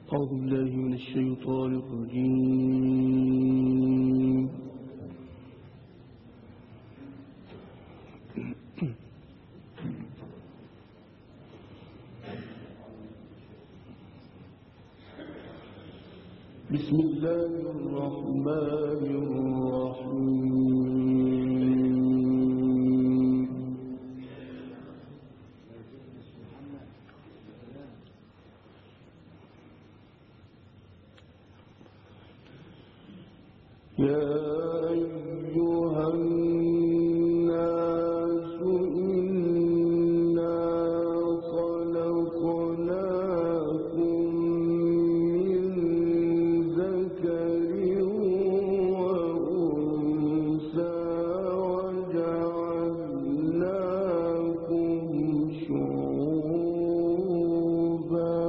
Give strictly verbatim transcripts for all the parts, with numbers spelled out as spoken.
أعوذ بالله من الشيطان الرجيم. بسم الله الرحمن الرحيم. يا أيها الناس إنا خلقناكم من ذكر وأنثى وجعلناكم شعوبا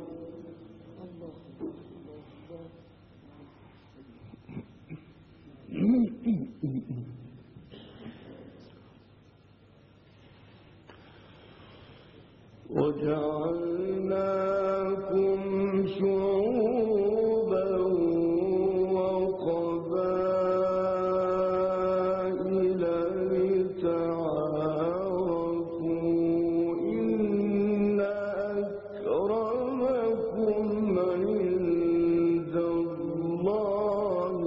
وجعلناكم شعوبا وقبائل لتعارفوا إن أكرمكم عند الله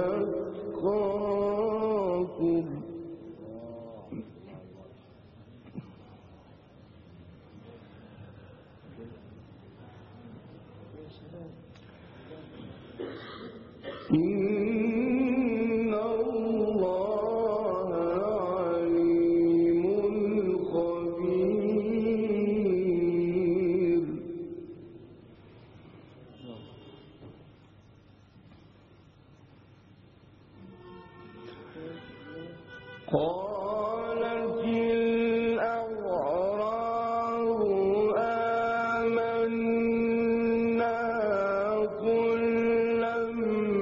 أتقاكم. إن الله عليم خبير. قالت الأعراب آمنا قل لم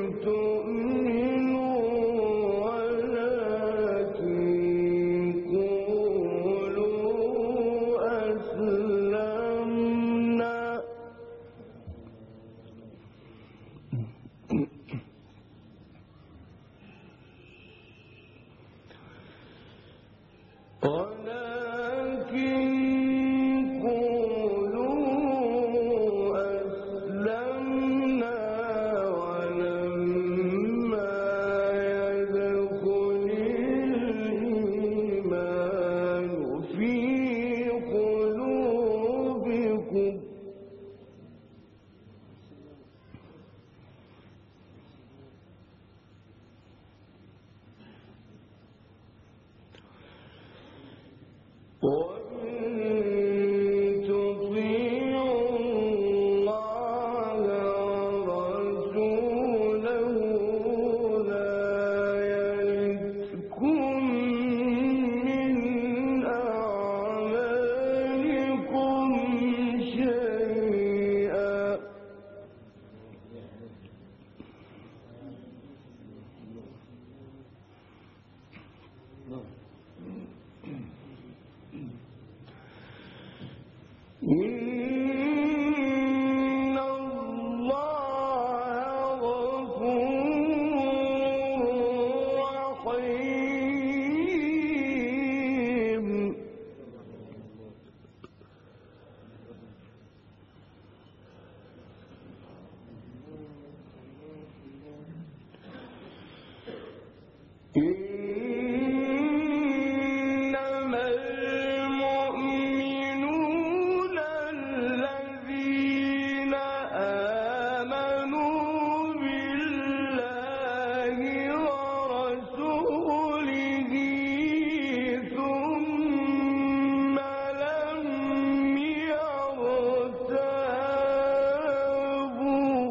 تؤمنوا ولكن قولوا أسلمنا ولكن قولوا أسلمنا ولما يدخل الإيمان في قلوبكم وإن تطيعوا الله ورسوله لا يلتكم من أعمالكم شيئا. إن الله غفور رحيم. إنما المؤمنون الذين آمنوا بالله ورسوله ثم لم يرتابوا.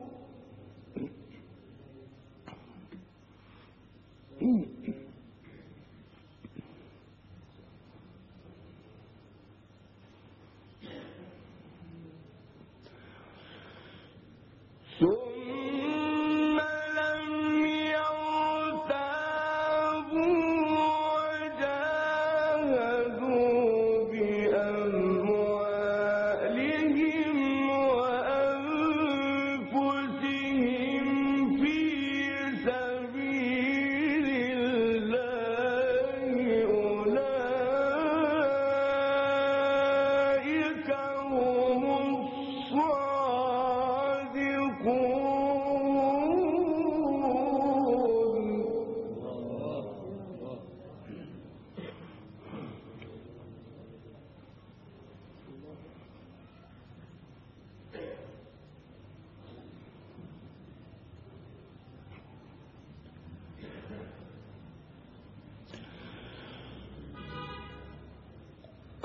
ثم لم يرتابوا وجاهدوا بأموالهم وأنفسهم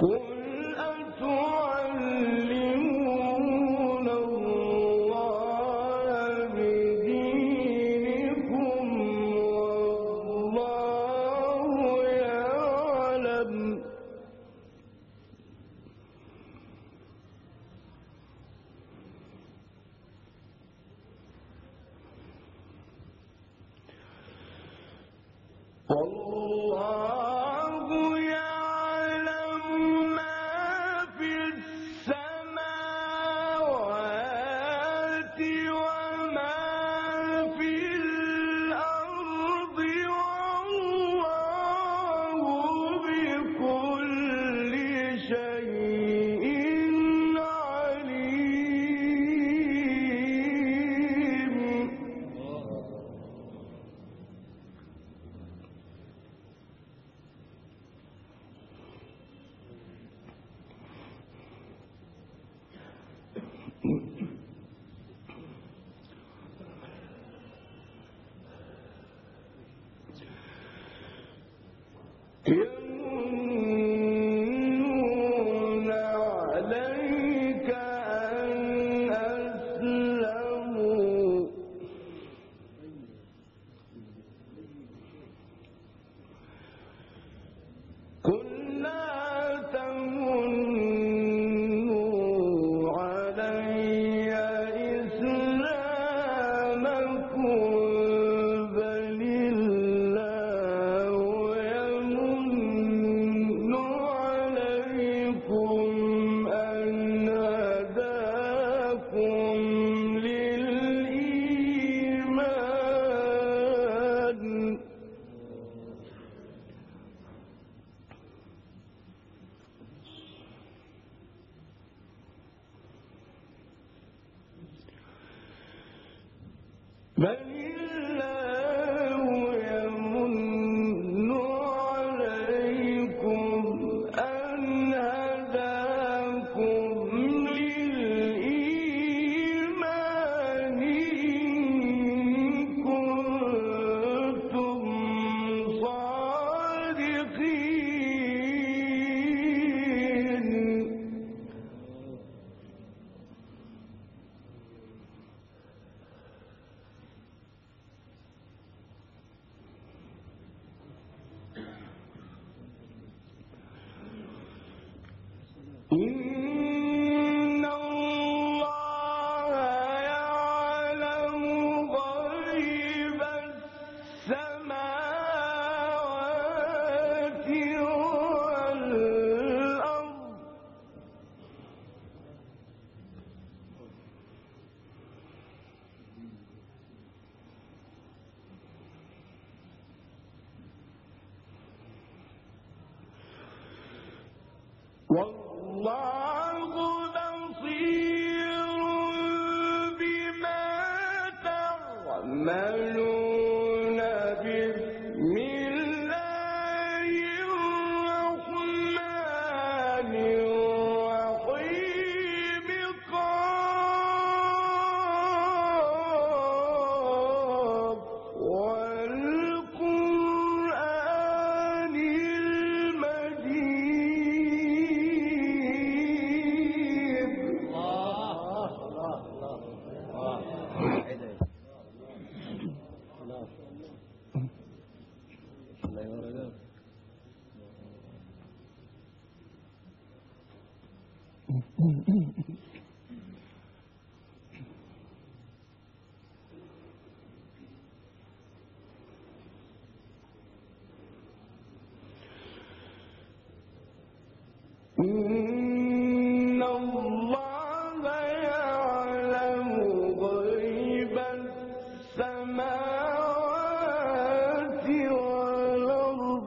يمنون عليك أن أسلموا قل لا تمنوا علي إسلامكم بل الله يمن عليكم أن هداكم للإيمان بل الله يمن عليكم أن هداكم للإيمان إن كنتم صادقين إن الله يعلم غيب السماوات والأرض والله بصير بما تعملون بسم الله الرحمن الرحيم قاف والقرآن إن الله يعلم غيب السماوات والأرض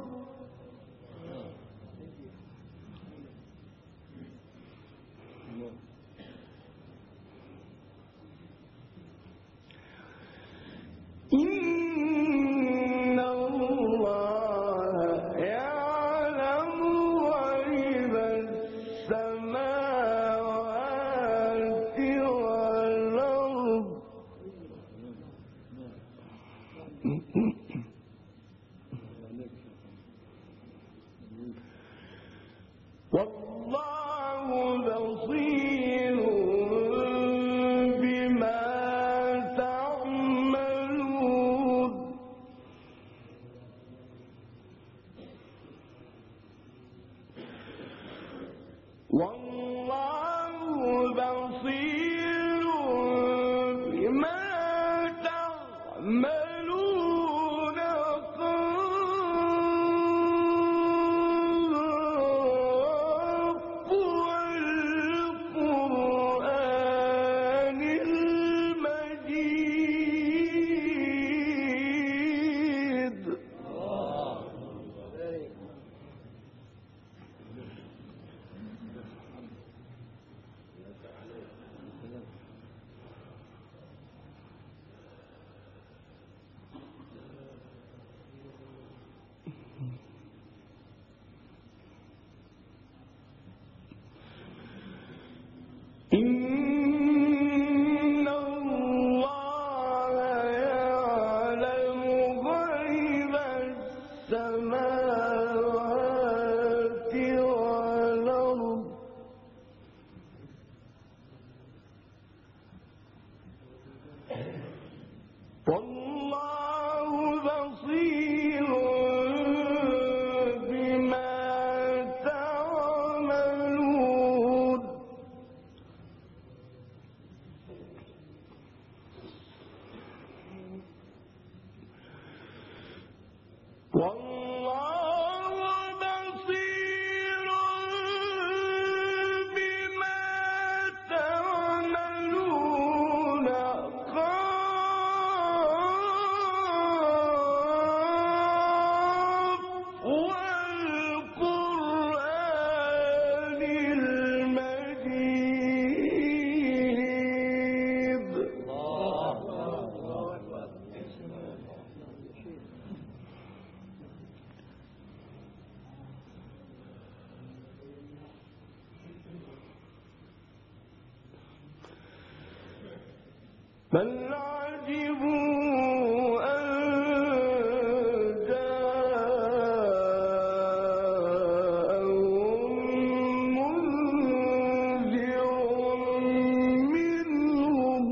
إن الله يعلم غيب والله بصير بما تعملون قاف والقرآن المجيد. إن الله يعلم غيب السماوات والأرض والله بصير بما تعملون. والله بصير بما تعملون قاف والقرآن المجيد. بل عجبوا أن جاءهم منذر منهم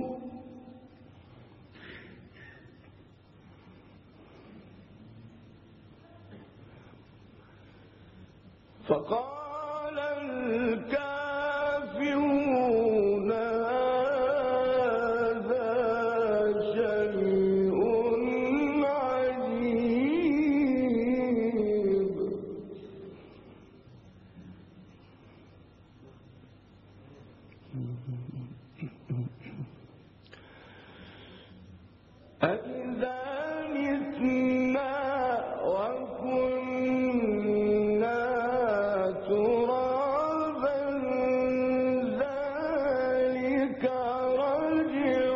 فقال الكافرون هذا شيء عجيب. أإذا متنا وكنا ترابا ذلك رجع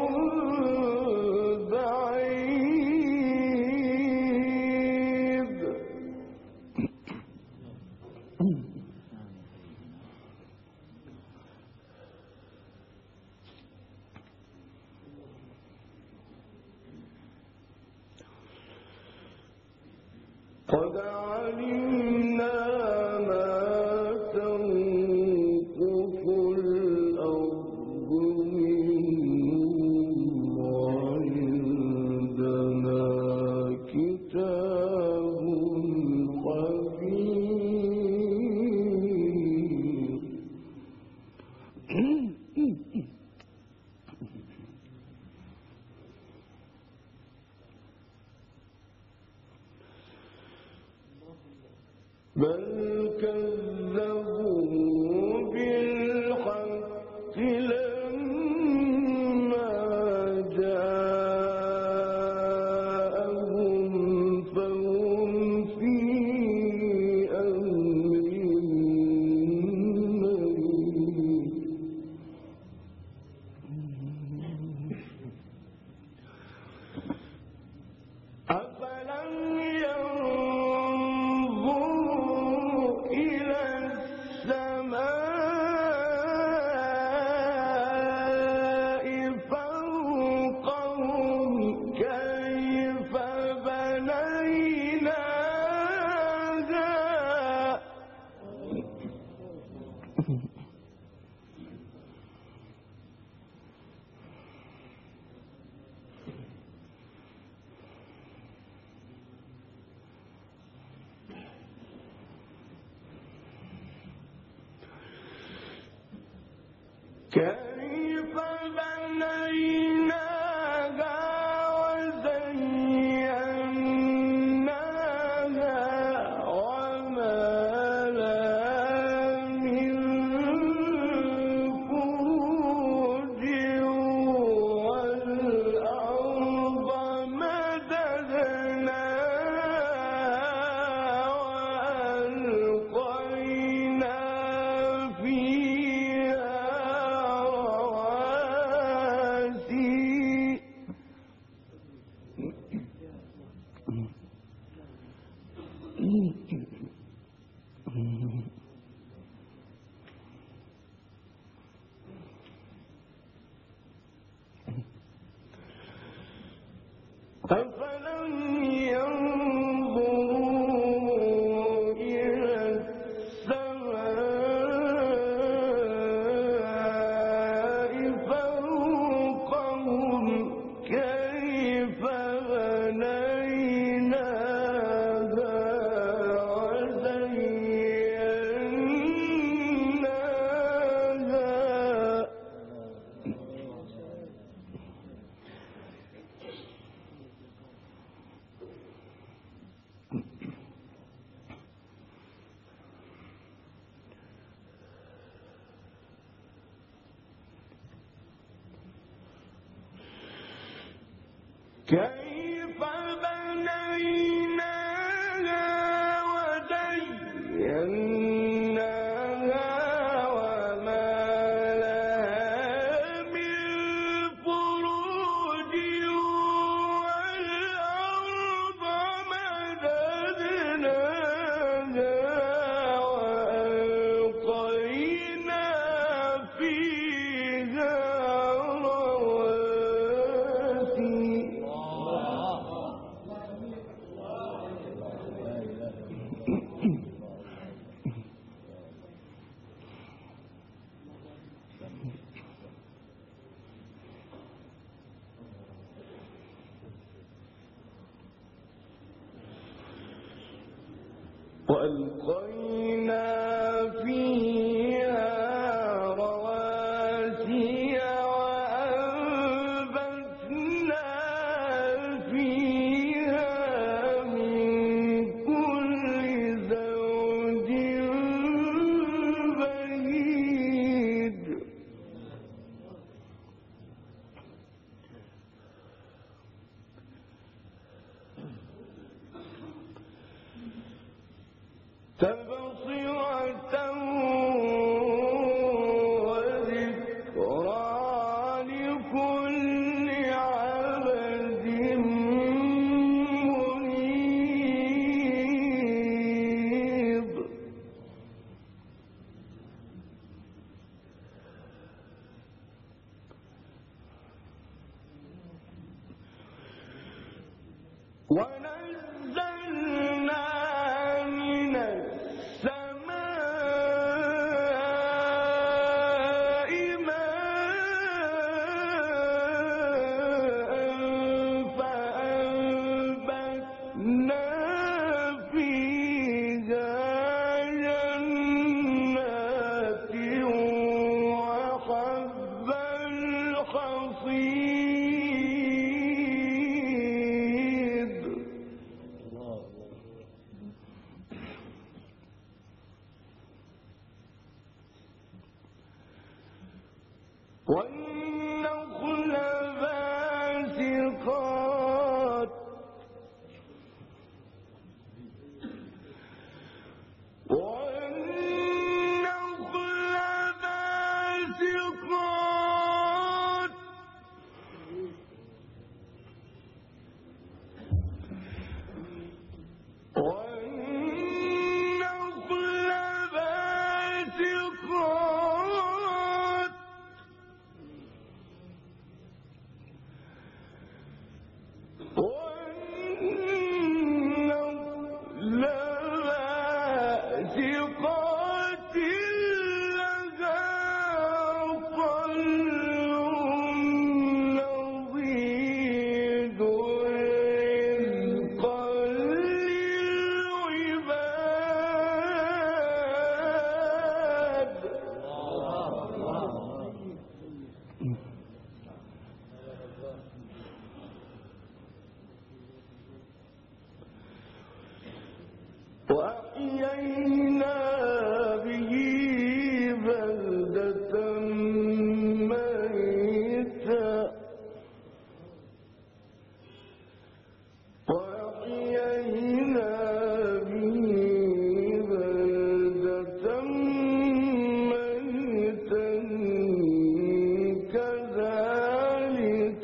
بعيد. قد علمنا ما تنقص الأرض منهم وعندنا كتاب خبير. بل كذبوا بالحق لما جاءهم فهم في أمر مريض. أفلم ينظروا إلى السماء كيف بنيناها وزيناها وما لها من فروج والأرض مددناها وألقينا فيها رواسي أفلم ينظروا إلى السماء فوقهم كيف بنيناها وزيناها كيف بنيناها وزيناها وما لها من فروج والأرض مددناها وألقينا فيها رواسي وألقينا فيها رواسي وأنبتنا فيها من كل زوج بهيج تبصرة وذكرى لكل عبد منيب ونزلنا من السماء ماء فأنبتنا فيها جنات وحب الحصيد والنخل باسقات والنخل باسقات والنخل باسقات وأحيينا به بلدة ميتا وأحيينا به بلدة ميتا كذلك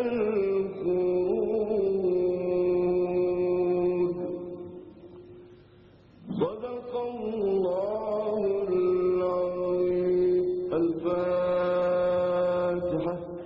الخروج. صدق الله العظيم. الفاتحة.